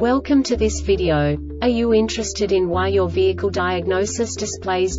Welcome to this video. Are you interested in why your vehicle diagnosis displays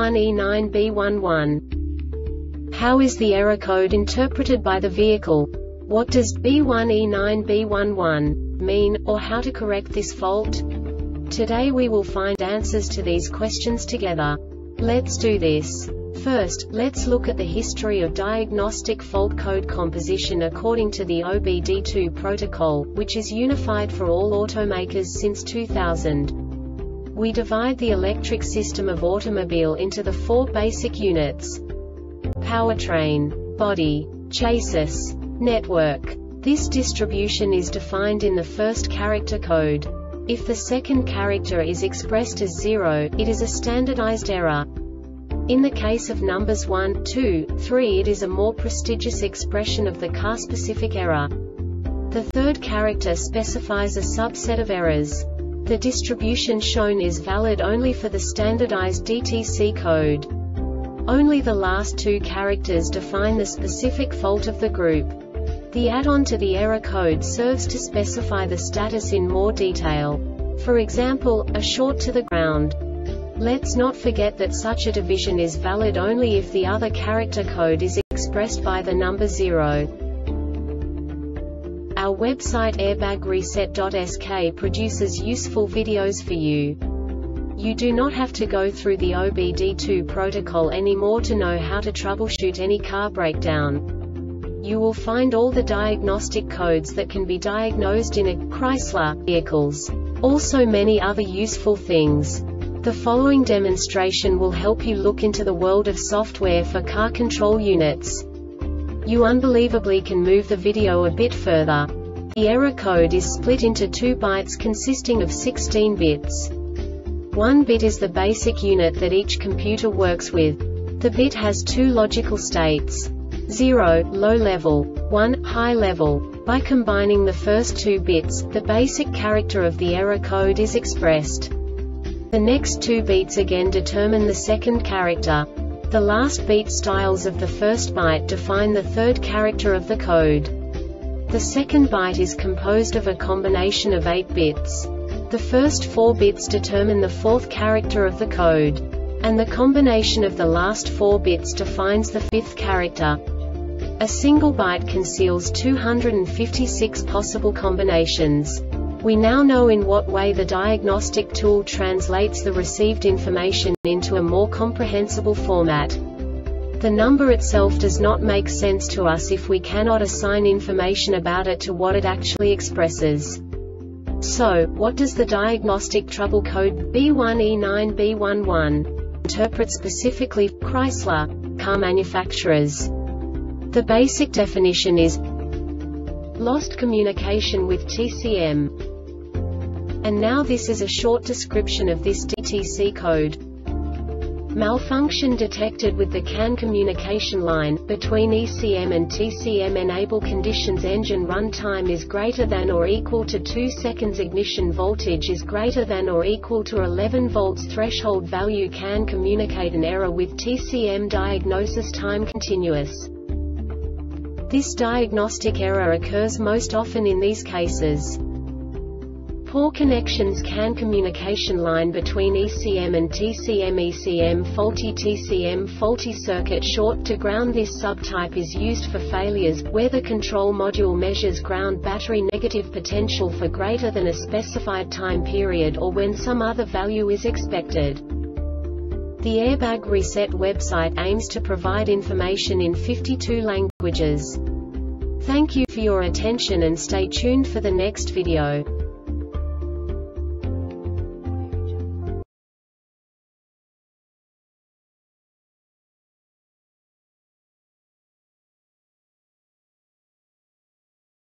B1E9B11? How is the error code interpreted by the vehicle? What does B1E9B11 mean, or how to correct this fault? Today we will find answers to these questions together. Let's do this. First, let's look at the history of diagnostic fault code composition according to the OBD2 protocol, which is unified for all automakers since 2000. We divide the electric system of automobile into the four basic units: powertrain, body, chassis, network. This distribution is defined in the first character code. If the second character is expressed as 0, it is a standardized error. In the case of numbers 1, 2, 3, it is a more prestigious expression of the car-specific error. The third character specifies a subset of errors. The distribution shown is valid only for the standardized DTC code. Only the last two characters define the specific fault of the group. The add-on to the error code serves to specify the status in more detail. For example, a short to the ground. Let's not forget that such a division is valid only if the other character code is expressed by the number 0. Our website airbagreset.sk produces useful videos for you. You do not have to go through the OBD2 protocol anymore to know how to troubleshoot any car breakdown. You will find all the diagnostic codes that can be diagnosed in a Chrysler vehicles. Also many other useful things. The following demonstration will help you look into the world of software for car control units. You unbelievably can move the video a bit further. The error code is split into 2 bytes consisting of 16 bits. 1 bit is the basic unit that each computer works with. The bit has 2 logical states: 0, low level, 1, high level. By combining the first 2 bits, the basic character of the error code is expressed. The next 2 beats again determine the second character. The last beat styles of the first byte define the third character of the code. The second byte is composed of a combination of 8 bits. The first 4 bits determine the fourth character of the code. And the combination of the last 4 bits defines the fifth character. A single byte conceals 256 possible combinations. We now know in what way the diagnostic tool translates the received information into a more comprehensible format. The number itself does not make sense to us if we cannot assign information about it to what it actually expresses. So, what does the diagnostic trouble code B1E9B11 interpret specifically for Chrysler car manufacturers? The basic definition is lost communication with TCM. And now this is a short description of this DTC code. Malfunction detected with the CAN communication line, between ECM and TCM. Enable conditions: engine run time is greater than or equal to 2 seconds. Ignition voltage is greater than or equal to 11 volts. Threshold value CAN communicate an error with TCM. Diagnosis time continuous. This diagnostic error occurs most often in these cases: poor connections, CAN communication line between ECM and TCM, ECM faulty, TCM faulty, circuit short to ground. This subtype is used for failures where the control module measures ground battery negative potential for greater than a specified time period, or when some other value is expected. The Airbag Reset website aims to provide information in 52 languages. Thank you for your attention and stay tuned for the next video.